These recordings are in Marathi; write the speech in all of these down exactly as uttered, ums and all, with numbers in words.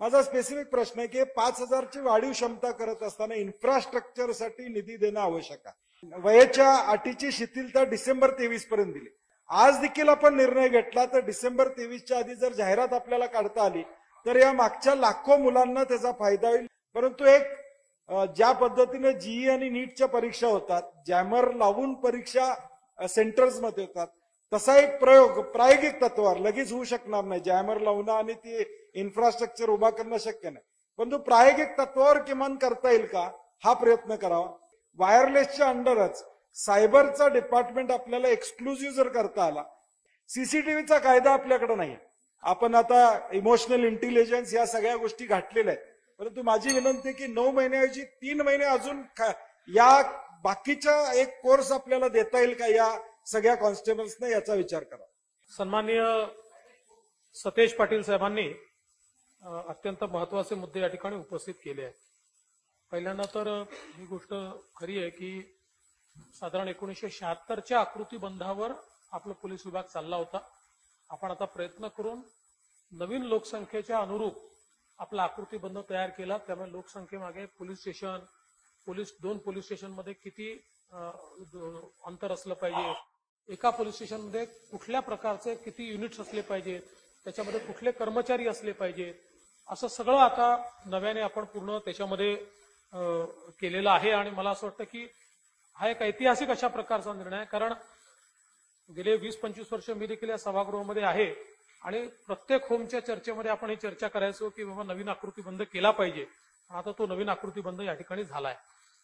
माझा स्पेसिफिक प्रश्न आहे की पाच हजारची वाढीव क्षमता करत असताना इन्फ्रास्ट्रक्चरसाठी निधी देणं आवश्यक आहे. वयाच्या अटीची शिथिलता डिसेंबर तेवीस पर्यंत दिली. आज देखील आपण निर्णय घेतला तर डिसेंबर तेवीसच्या आधी जर जाहिरात आपल्याला काढता आली तर या मागच्या लाखो मुलांना त्याचा फायदा होईल. परंतु एक ज्या पद्धतीने जीई आणि नीटच्या परीक्षा होतात, जॅमर लावून परीक्षा सेंटर्समध्ये होतात, तसा एक प्रयोग प्रायोगिक तत्वावर लगेच होऊ शकणार नाही. जॅमर लावणं आणि ती इन्फ्रास्ट्रक्चर उभा करणं शक्य नाही, परंतु प्रायोगिक तत्वावर किमान करता येईल का हा प्रयत्न करावा. वायरलेसच्या अंडरच सायबरचा डिपार्टमेंट आपल्याला एक्सक्लुझिव्ह जर करता आला. सीसीटीव्हीचा कायदा आपल्याकडे नाही. आपण आता इमोशनल इंटेलिजन्स या सगळ्या गोष्टी घातलेल्या आहेत, परंतु माझी विनंती की नऊ महिन्याऐवजी तीन महिने अजून या बाकीच्या एक कोर्स आपल्याला देता येईल का या सगळ्या कॉन्स्टेबल्सने याचा विचार करा. सन्माननीय सतेज पाटील साहेबांनी अत्यंत महत्वाचे मुद्दे या ठिकाणी उपस्थित केले आहेत. पहिल्यांदा तर ही गोष्ट खरी आहे की साधारण एकोणीसशे शहात्तरच्या आकृती बंधावर आपला पोलीस विभाग चालला होता. आपण आता प्रयत्न करून नवीन लोकसंख्येच्या अनुरूप आपला आकृती बंध तयार केला. त्यामुळे लोकसंख्येमागे पोलीस स्टेशन पोलीस दोन पोलीस स्टेशनमध्ये किती अंतर असलं पाहिजे, एका पोलीस स्टेशनमध्ये कुठल्या प्रकारचे किती युनिट्स असले पाहिजे, त्याच्यामध्ये कुठले कर्मचारी असले पाहिजेत, असं सगळं आता नव्याने आपण पूर्ण त्याच्यामध्ये केलेलं आहे. आणि मला असं वाटतं की हा एक ऐतिहासिक अशा प्रकारचा निर्णय आहे, कारण गेले वीस पंचवीस वर्ष मी देखील या सभागृहामध्ये आहे आणि प्रत्येक होमच्या चर्चेमध्ये आपण ही चर्चा करायचो की बाबा नवीन आकृतीबंध केला पाहिजे. आता तो नवीन आकृतीबंध या ठिकाणी झालाय.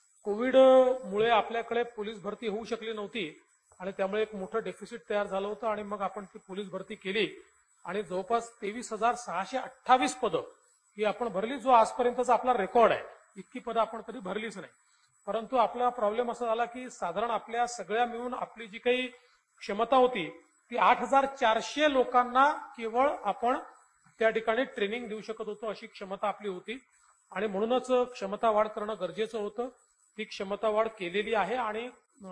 कोविडमुळे आपल्याकडे पोलीस भरती होऊ शकली नव्हती आणि त्यामुळे एक मोठं डेफिसिट तयार झालं होतं आणि मग आपण ती पोलीस भरती केली आणि जवळपास तेवीस हजार सहाशे अठ्ठावीस पदं ही आपण भरली, जो आजपर्यंतचा आपला रेकॉर्ड आहे. इतकी पदं आपण कधी भरलीच नाही. परंतु आपला प्रॉब्लेम असा झाला की साधारण आपल्या सगळ्या मिळून आपली जी काही क्षमता होती ती आठ हजार चारशे लोकांना केवळ आपण त्या ठिकाणी ट्रेनिंग देऊ शकत होतो, अशी क्षमता आपली होती. आणि म्हणूनच क्षमता वाढ करणं गरजेचं होतं. ती क्षमता वाढ केलेली आहे आणि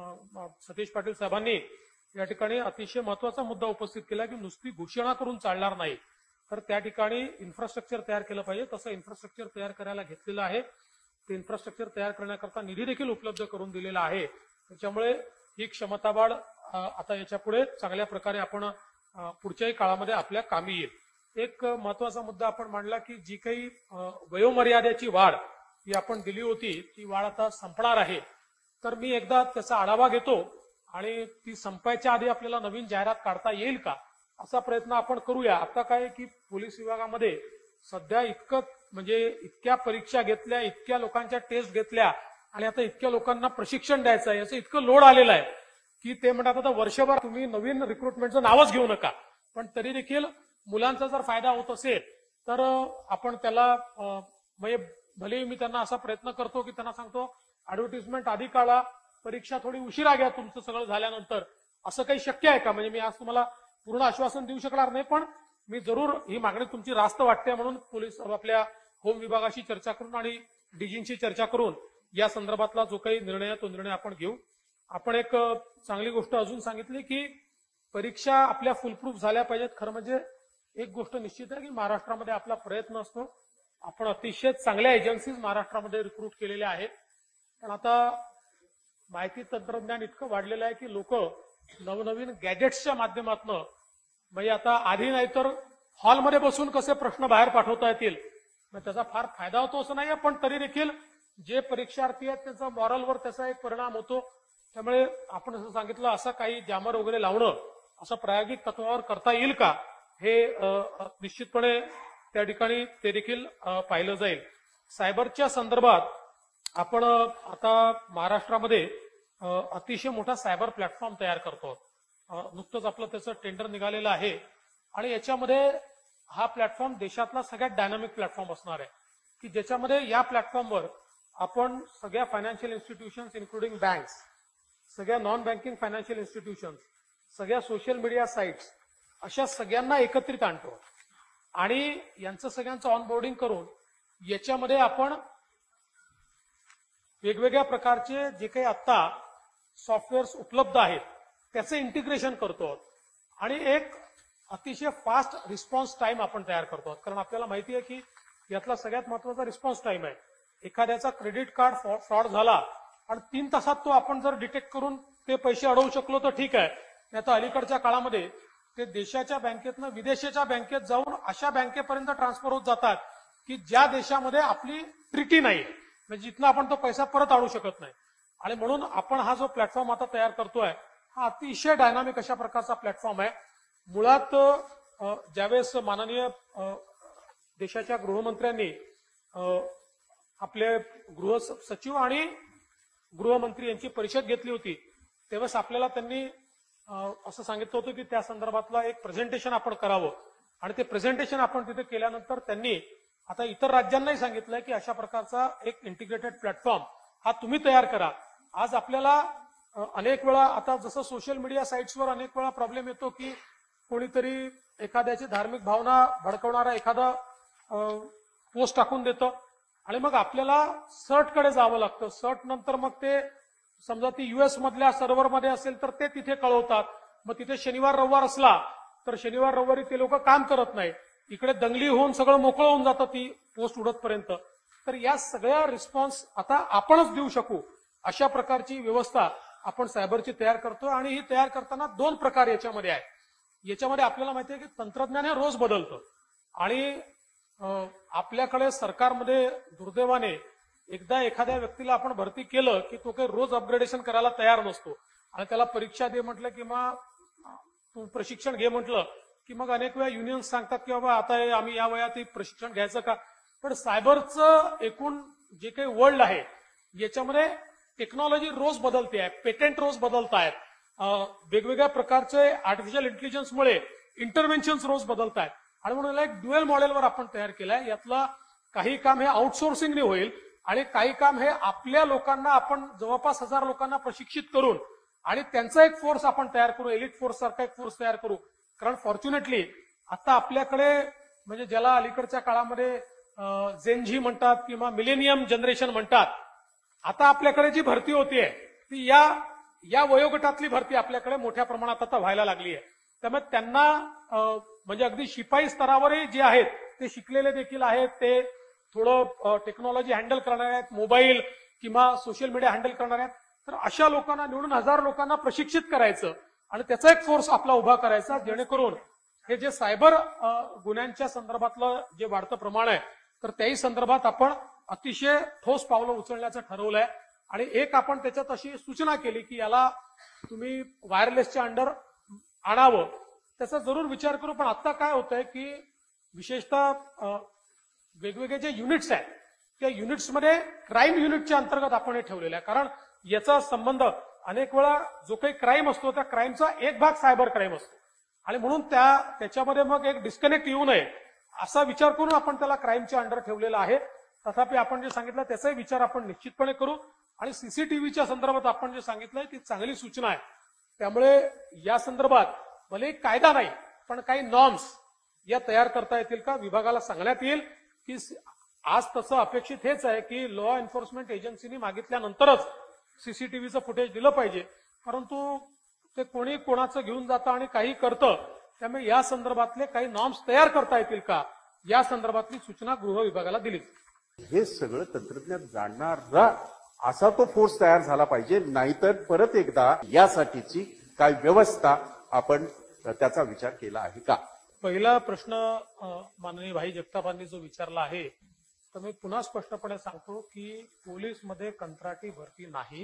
सतेज पाटील साहेबांनी या ठिकाणी अतिशय महत्वाचा मुद्दा उपस्थित केला की नुसती घोषणा करून चालणार नाही, तर त्या ठिकाणी इन्फ्रास्ट्रक्चर तयार केलं पाहिजे. तसं इन्फ्रास्ट्रक्चर तयार करायला घेतलेलं आहे. ते इन्फ्रास्ट्रक्चर तयार करण्याकरता निधी देखील उपलब्ध करून दिलेला आहे. त्याच्यामुळे ही क्षमता वाढ आता याच्या पुढे चांगल्या प्रकारे आपण पुढच्याही काळामध्ये आपल्या कामी येईल. एक महत्वाचा मुद्दा आपण मांडला की जी काही वयोमर्यादेची वाढ ही आपण दिली होती ती वाढ आता संपणार आहे. तर मी एकदा त्याचा आढावा घेतो आणि ती संपायच्या आधी आपल्याला नवीन जाहिरात काढता येईल का असा प्रयत्न आपण करूया. आता काय की पोलीस विभागामध्ये सध्या इतकं म्हणजे इतक्या परीक्षा घेतल्या, इतक्या लोकांच्या टेस्ट घेतल्या आणि आता इतक्या लोकांना प्रशिक्षण द्यायचं आहे, याचं इतकं लोड आलेलं आहे की ते म्हणतात आता वर्षभर तुम्ही नवीन रिक्रुटमेंटचं नावच घेऊ नका, पण तरी देखील मुलांचा जर फायदा होत असेल तर आपण त्याला म्हणजे भले मी त्यांना असा प्रयत्न करतो की त्यांना सांगतो ऍडव्हर्टिजमेंट आधी काढा, परीक्षा थोडी उशिरा घ्या तुमचं सगळं झाल्यानंतर. असं काही शक्य आहे का? म्हणजे मी आज तुम्हाला पूर्ण आश्वासन देऊ शकणार नाही, पण मी जरूर ही मागणी तुमची रास्त वाटते म्हणून पोलीस आपल्या होम विभागाशी चर्चा करून आणि डीजींशी चर्चा करून या संदर्भातला जो काही निर्णय आहे तो निर्णय आपण घेऊ. आपण एक चांगली गोष्ट अजून सांगितली की परीक्षा आपल्या फुलप्रूफ झाल्या पाहिजेत. खरं म्हणजे एक गोष्ट निश्चित आहे की महाराष्ट्रामध्ये आपला प्रयत्न असतो. आपण अतिशय चांगल्या एजन्सीज महाराष्ट्रामध्ये रिक्रूट केलेल्या आहेत, पण आता माहिती तंत्रज्ञान इतकं वाढलेलं आहे की लोक नवनवीन गॅजेट्सच्या माध्यमातून म्हणजे आता आधी नाही तर हॉलमध्ये बसून कसे प्रश्न बाहेर पाठवता येतील त्याचा फार फायदा होतो असं नाही, पण तरी देखील जे परीक्षार्थी आहेत त्याचा मॉरलवर त्याचा एक परिणाम होतो. त्यामुळे आपण असं सांगितलं असं काही जॅमर वगैरे लावणं असं प्रायोगिक तत्वावर करता येईल का हे निश्चितपणे त्या ठिकाणी ते देखील पाहिलं जाईल. सायबरच्या संदर्भात आपण आता महाराष्ट्रामध्ये अतिशय मोठा सायबर प्लॅटफॉर्म तयार करतो. नुकतंच आपलं त्याचं टेंडर निघालेलं आहे आणि याच्यामध्ये हा प्लॅटफॉर्म देशातला सगळ्यात डायनामिक प्लॅटफॉर्म असणार आहे की ज्याच्यामध्ये या प्लॅटफॉर्मवर आपण सगळ्या फायनान्शियल इन्स्टिट्यूशन्स इन्क्लुडिंग बँक्स, सगळ्या नॉन बँकिंग फायनान्शियल इन्स्टिट्यूशन्स, सगळ्या सोशल मीडिया साईट्स अशा सगळ्यांना एकत्रित आणतो आणि यांचं सगळ्यांचं ऑनबोर्डिंग करून याच्यामध्ये आपण वेगवेगळ्या प्रकारचे जे काही आता सॉफ्टवेअर्स उपलब्ध आहेत त्याचं इंटिग्रेशन करतो आणि एक अतिशय फास्ट रिस्पॉन्स टाइम आपण तयार करतो. कारण आपल्याला माहिती आहे की यातला सगळ्यात महत्वाचा रिस्पॉन्स टाइम आहे. एखाद्याचा क्रेडिट कार्ड फ्रॉड झाला आणि तीन तासात तो आपण जर डिटेक्ट करून ते पैसे अडवू शकलो तर ठीक आहे. नाही तर अलीकडच्या काळामध्ये ते देशाच्या बँकेतनं विदेशाच्या बँकेत जाऊन अशा बँकेपर्यंत ट्रान्सफर होत जातात की ज्या देशामध्ये आपली ट्रिटी नाही, म्हणजे जिथनं आपण तो पैसा परत आणू शकत नाही. आणि म्हणून आपण हा जो प्लॅटफॉर्म आता तयार करतोय हा अतिशय डायनामिक अशा प्रकारचा प्लॅटफॉर्म आहे. मुळात ज्यावेळेस माननीय देशाच्या गृहमंत्र्यांनी आपले गृह सचिव आणि गृहमंत्री यांची परिषद घेतली होती तेव्हाच आपल्याला त्यांनी असं सांगितलं होतं की त्या संदर्भातलं एक प्रेझेंटेशन आपण करावं. आणि ते प्रेझेंटेशन आपण तिथे केल्यानंतर त्यांनी आता इतर राज्यांनाही सांगितलंय की अशा प्रकारचा एक इंटिग्रेटेड प्लॅटफॉर्म हा तुम्ही तयार करा. आज आपल्याला अनेक वेळा आता जसं सोशल मीडिया साईट्सवर अनेक वेळा प्रॉब्लेम येतो की कोणीतरी एखाद्याची धार्मिक भावना भडकवणारा एखादा पोस्ट टाकून देतं आणि मग आपल्याला सर्टकडे जावं लागतं. सर्ट नंतर मग ते समजा ती युएस मधल्या सर्व्हरमध्ये असेल तर ते तिथे कळवतात. मग तिथे शनिवार रविवार असला तर शनिवार रविवारी ते लोक काम करत नाही. इकडे दंगली होऊन सगळं मोकळं होऊन जातं ती पोस्ट उडतपर्यंत. तर या सगळ्या रिस्पॉन्स आता आपणच देऊ शकू अशा प्रकारची व्यवस्था आपण सायबरची तयार करतो. आणि ही तयार करताना दोन प्रकार याच्यामध्ये आहे. याच्यामध्ये आपल्याला माहिती आहे की तंत्रज्ञान हे रोज बदलतं आणि आपल्याकडे सरकारमध्ये दुर्दैवाने एकदा एखाद्या व्यक्तीला आपण भरती केलं की तो काही रोज अपग्रेडेशन करायला तयार नसतो. आणि त्याला परीक्षा दे म्हटलं किंवा तू प्रशिक्षण घे म्हटलं की मग अनेक वेळा युनियन्स सांगतात की बाबा आता आम्ही या वयात प्रशिक्षण घ्यायचं का. पण सायबरचं एकूण जे काही वर्ल्ड आहे याच्यामध्ये टेक्नॉलॉजी रोज बदलते आहे, पेटेंट रोज बदलत आहेत, वेगवेगळ्या प्रकारचे आर्टिफिशियल इंटेलिजन्समुळे इंटरव्हेन्शन्स रोज बदलत आहेत. आणि म्हणून एक ड्युएल मॉडेलवर आपण तयार केलंय. यातलं काही काम हे आउटसोर्सिंगने होईल आणि काही काम हे आपल्या लोकांना आपण जवळपास हजार लोकांना प्रशिक्षित करून आणि त्यांचा एक फोर्स आपण तयार करू, एलिट फोर्स सारखा एक फोर्स तयार करू. कारण फॉर्च्युनेटली आता आपल्याकडे म्हणजे ज्याला अलीकडच्या काळामध्ये झेनझी म्हणतात किंवा मिलेनियम जनरेशन म्हणतात, आता आपल्याकडे जी भरती होतीये ती या या वयोगटातली भरती आपल्याकडे मोठ्या प्रमाणात आता व्हायला लागली आहे. त्यामुळे त्यांना म्हणजे अगदी शिपाई स्तरावरही जे आहेत ते शिकलेले देखील आहेत, ते थोडं टेक्नॉलॉजी हँडल करणार आहेत, मोबाईल किंवा सोशल मीडिया हँडल करणार आहेत. तर अशा लोकांना निवडून हजार लोकांना प्रशिक्षित करायचं आणि त्याचा एक फोर्स आपला उभा करायचा, जेणेकरून हे जे सायबर गुन्ह्यांच्या संदर्भातलं जे वाढतं प्रमाण आहे तर त्याही संदर्भात आपण अतिशय ठोस पावलं उचलण्याचं ठरवलंय. आणि एक आपण त्याच्यात अशी सूचना केली की याला तुम्ही वायरलेसच्या अंडर आणावं, त्याचा जरूर विचार करू. पण आता काय होतंय की विशेषतः वेगवेगळे जे युनिट्स आहेत त्या युनिट्समध्ये क्राईम युनिटच्या अंतर्गत आपण हे ठेवलेलं आहे. कारण याचा संबंध अनेक वेळा जो काही क्राईम असतो त्या क्राईमचा एक भाग सायबर क्राईम असतो आणि म्हणून त्या त्याच्यामध्ये मग एक डिस्कनेक्ट येऊ नये असा विचार करून आपण त्याला क्राईमच्या अंडर ठेवलेला आहे. तथापि आपण जे सांगितलं त्याचाही विचार आपण निश्चितपणे करू. आणि सीसीटीव्हीच्या संदर्भात आपण जे सांगितलंय ती चांगली सूचना आहे. त्यामुळे या संदर्भात भले कायदा नाही पण काही नॉर्म्स या तयार करता येतील का, विभागाला सांगण्यात येईल की आज तसं अपेक्षित हेच आहे की लॉ एन्फोर्समेंट एजन्सीनी मागितल्यानंतरच सीसीटीव्हीचं फुटेज दिलं पाहिजे. परंतु ते कोणी कोणाचं घेऊन जातं आणि काही करतं, त्यामुळे या संदर्भातले काही नॉर्म्स तयार करता येतील का या संदर्भातली सूचना गृह विभागाला दिली. हे सगळं तंत्रज्ञान जाणणारा असा तो फोर्स तयार झाला पाहिजे. नाहीतर परत एकदा यासाठीची काय व्यवस्था आपण त्याचा विचार केला आहे का. पहिला प्रश्न माननीय भाई जगतापांनी जो विचारला आहे तर मी पुन्हा स्पष्टपणे सांगतो की पोलीसमध्ये कंत्राटी भरती नाही.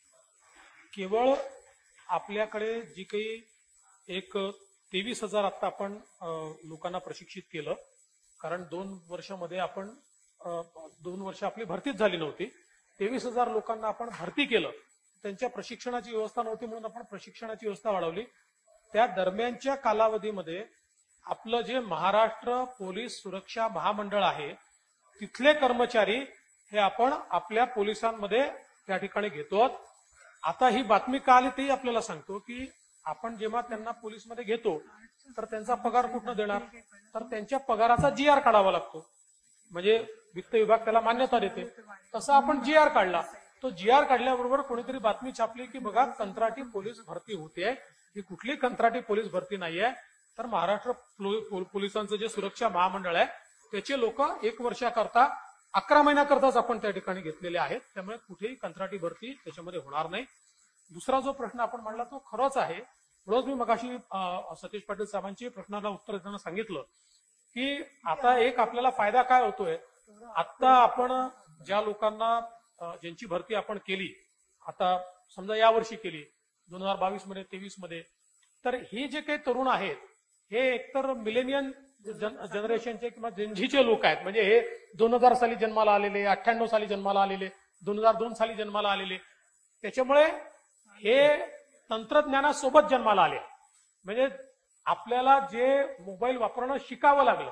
केवळ आपल्याकडे जी काही एक तेवीस हजार आता आपण लोकांना प्रशिक्षित केलं, कारण दोन वर्षामध्ये आपण दोन वर्ष आपली भरतीच झाली नव्हती. तेवीस हजार लोकांना आपण भरती केलं, त्यांच्या प्रशिक्षणाची व्यवस्था नव्हती म्हणून आपण प्रशिक्षणाची व्यवस्था वाढवली. त्या दरम्यानच्या कालावधीमध्ये आपलं जे महाराष्ट्र पोलीस सुरक्षा महामंडळ आहे तिथले कर्मचारी हे आपण आपल्या पोलिसांमध्ये त्या ठिकाणी घेतो. आता ही बातमी का आली तेही आपल्याला सांगतो की आपण जेव्हा त्यांना पोलीसमध्ये घेतो तर त्यांचा पगार कुठनं देणार, तर त्यांच्या पगाराचा जी आर काढावा लागतो, म्हणजे वित्त विभाग त्याला मान्यता देते. तसं आपण जी आर काढला, तो जी आर काढल्याबरोबर कोणीतरी बातमी छापली की बघा कंत्राटी पोलीस भरती होते. ही कुठली कंत्राटी पोलीस भरती नाहीये, तर महाराष्ट्र पोलिसांचं जे सुरक्षा महामंडळ आहे त्याचे लोक एक वर्षाकरता अकरा महिन्याकरताच आपण त्या ठिकाणी घेतलेले आहेत. त्यामुळे कुठेही कंत्राटी भरती त्याच्यामध्ये होणार नाही. दुसरा जो प्रश्न आपण मांडला तो खरंच आहे. म्हणूनच मी मगाशी सतीश पाटील साहेबांची प्रश्नाला उत्तर देताना सांगितलं की आता एक आपल्याला फायदा काय होतोय. आता आपण ज्या लोकांना ज्यांची भरती आपण केली, आता समजा यावर्षी केली दोन हजार बावीस मध्ये तेवीस मध्ये, तर हे जे काही तरुण आहेत हे एकतर मिलेनियन जनरेशनचे किंवा जेनझीचे लोक आहेत. म्हणजे हे दोन हजार साली जन्माला आलेले, अठ्ठ्याण्णव साली जन्माला आलेले, दोन हजार दोन साली जन्माला आलेले. त्याच्यामुळे हे तंत्रज्ञानासोबत जन्माला आले. म्हणजे आपल्याला जे मोबाईल वापरणं शिकावं लागलं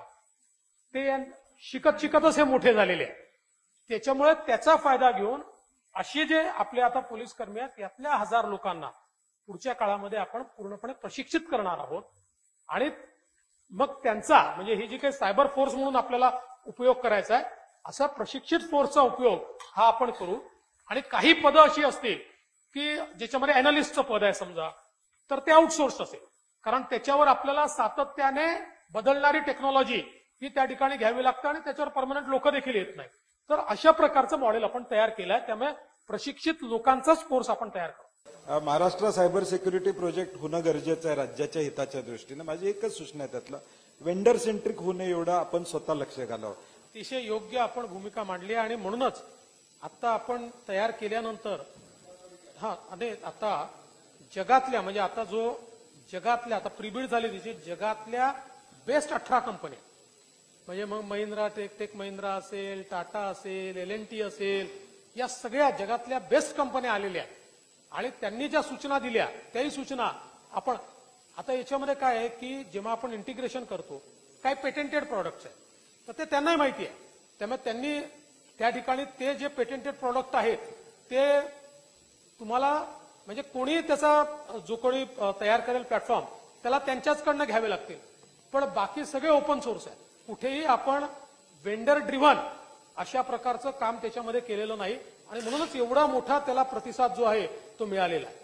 ते शिकत शिकतच हे मोठे झालेले आहेत. त्याच्यामुळे त्याचा फायदा घेऊन असे जे आपले आता पोलीस कर्मी आहेत यातल्या हजार लोकांना पुढच्या काळामध्ये आपण पूर्णपणे प्रशिक्षित करणार आहोत. आणि मग त्यांचा म्हणजे ही जी काही सायबर फोर्स म्हणून आपल्याला उपयोग करायचा आहे असा प्रशिक्षित फोर्सचा उपयोग हा आपण करू. आणि काही पदं अशी असतील की ज्याच्यामध्ये अॅनालिस्टचं पद आहे समजा, तर ते आउटसोर्स असेल. कारण त्याच्यावर आपल्याला सातत्याने बदलणारी टेक्नॉलॉजी ही त्या ठिकाणी घ्यावी लागते आणि त्याच्यावर परमनंट लोक देखील येत नाही. तर अशा प्रकारचं मॉडेल आपण तयार केलं आहे. त्यामुळे प्रशिक्षित लोकांचाच कोर्स आपण तयार करू. महाराष्ट्र सायबर सिक्युरिटी प्रोजेक्ट होणं गरजेचं आहे राज्याच्या हिताच्या दृष्टीने. माझी एकच सूचना आहे त्यातलं, वेंडर सेंट्रिक होणे एवढं आपण स्वतः लक्ष घालावं. अतिशय योग्य आपण भूमिका मांडली आणि म्हणूनच आता आपण तयार केल्यानंतर हा आणि आता जगातल्या म्हणजे आता जो जगातल्या आता प्रीबिड झाली तिची जगातल्या बेस्ट अठरा कंपन्या म्हणजे मग महिंद्रा टेक टेक महिंद्रा असेल, टाटा असेल, एल एन टी असेल, या सगळ्या जगातल्या बेस्ट कंपन्या आलेल्या आणि त्यांनी ज्या सूचना दिल्या त्याही सूचना आपण आता याच्यामध्ये काय आहे की जेव्हा आपण इंटिग्रेशन करतो काही पेटेंटेड प्रॉडक्ट्स आहेत तर ते त्यांनाही माहिती आहे. त्यामुळे त्यांनी त्या ठिकाणी ते जे पेटेंटेड प्रॉडक्ट आहेत ते तुम्हाला म्हणजे कोणी त्याचा जो कोणी तयार करेल प्लॅटफॉर्म त्याला त्यांच्याचकडनं घ्यावे लागतील. पण बाकी सगळे ओपन सोर्स आहे. कुठेही आपण वेंडर ड्रिव्हन अशा प्रकारचं काम त्याच्यामध्ये केलेलं नाही आणि म्हणूनच एवढा मोठा त्याला प्रतिसाद जो आहे तो मिळालेला आहे.